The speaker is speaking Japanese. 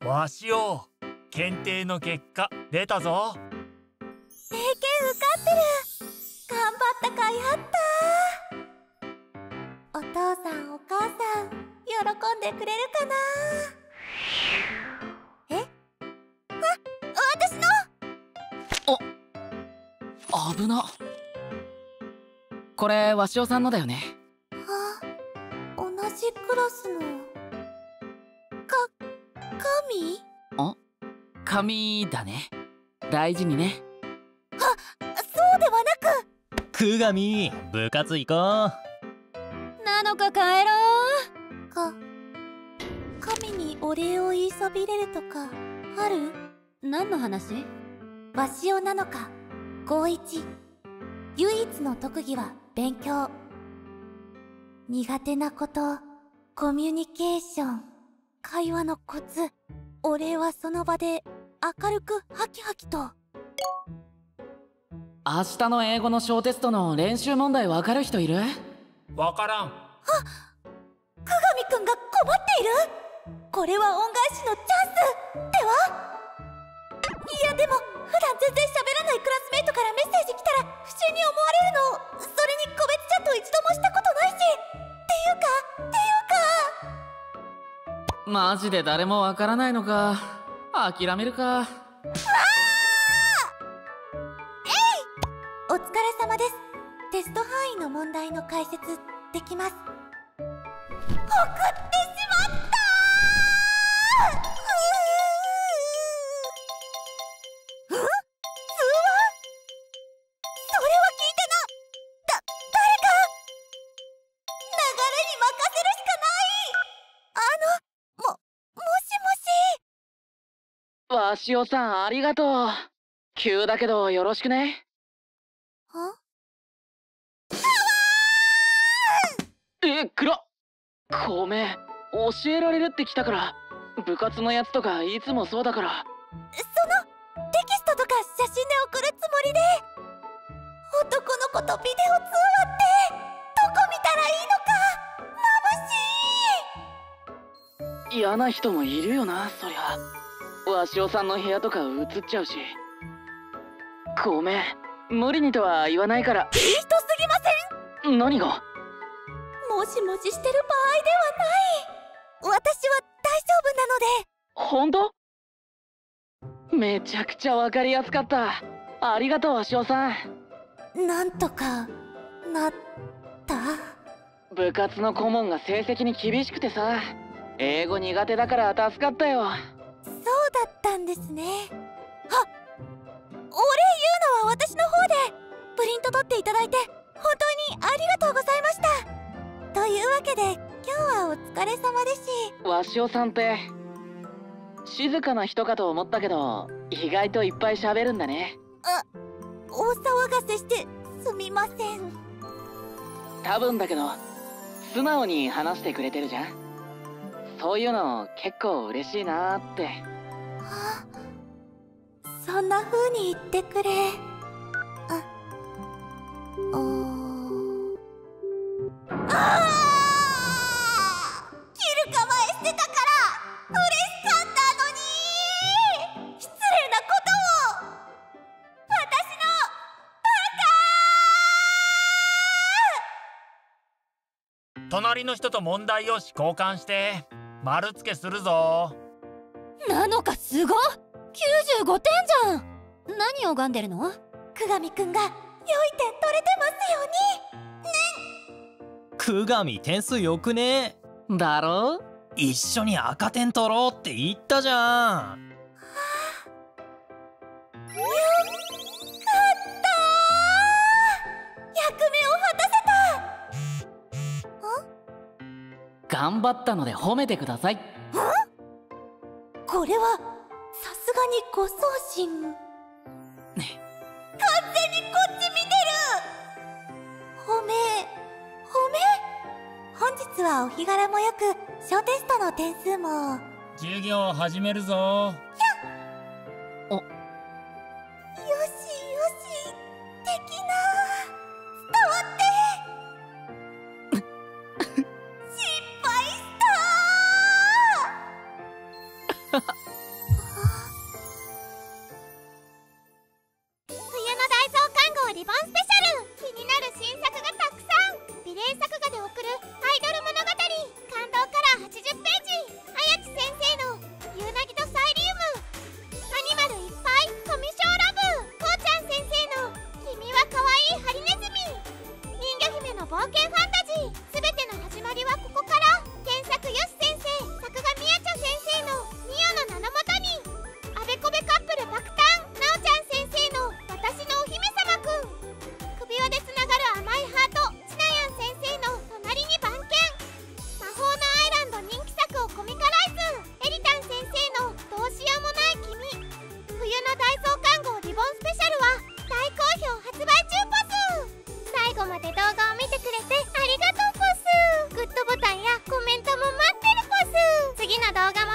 わしよ、検定の結果出たぞ。 英検受かってる。頑張った甲斐あった。お父さんお母さん喜んでくれるかな。私の。 危な。これ鷲尾さんのだよね。 同じクラスの神？ 紙だね。大事にね。 そうではなく、 久神、部活行こう。 なのか帰ろう。神にお礼を言いそびれるとかある？何の話？鷲尾なのか高一。唯一の特技は勉強。苦手なこと、コミュニケーション、会話のコツ。お礼はその場で明るくハキハキと。 明日の英語の小テストの練習問題わかる人いる？ わからん。 久神くんが困っている？これは恩返しのチャンスでは？いやでも普段全然喋らないクラスメートからメッセージ来たら不審に思われるの。それに個別チャット一度もしたことないし。 マジで誰もわからないのか。諦めるか。 お疲れ様です。テスト範囲の問題の解説できます。送ってしまった通話？それは聞いてな。誰か。流れに任せるしかない。もしもし。 鷲尾さんありがとう。急だけどよろしくね。暗っ。ごめん、教えられるって来たから。部活のやつとかいつもそうだから。 そのテキストとか写真で送るつもりで。男の子とビデオ通話ってどこ見たらいいのか。眩しい。 嫌な人もいるよな、そりゃ。鷲尾さんの部屋とか映っちゃうし。ごめん、無理にとは言わないから。 いい人すぎません？ 何が？ もしもししてる場合ではない。私は大丈夫なので。 本当？めちゃくちゃわかりやすかった。ありがとう鷲尾さん。 なんとかなった？ 部活の顧問が成績に厳しくてさ、英語苦手だから助かったよ。 そうだったんですね。お礼言うのは私の方で。プリント取っていただいて本当にありがとうございました。というわけで今日はお疲れ様でし。 鷲尾さんって静かな人かと思ったけど意外といっぱい喋るんだね。 大騒がせしてすみません。 多分だけど素直に話してくれてるじゃん。そういうの結構嬉しいなーって。 そんな風に言ってくれ。切る構えしてたから嬉しかったのに。失礼なことを。私のバカ。 隣の人と問題用紙交換して丸付けするぞ。 なのかすごっ。95点じゃん。何を拝んでるの？久神くんが良い点取れてますように。 久神点数よくね？ だろう？ 一緒に赤点取ろうって言ったじゃん。 よかったー。役目を果たせた。 頑張ったので褒めてください。 これはさすがに誤送信。完全にこっち見てる。褒め本日はお日柄もよく小テストの点数も。 授業始めるぞ。 よしよし的な伝わって失敗したー。 動画も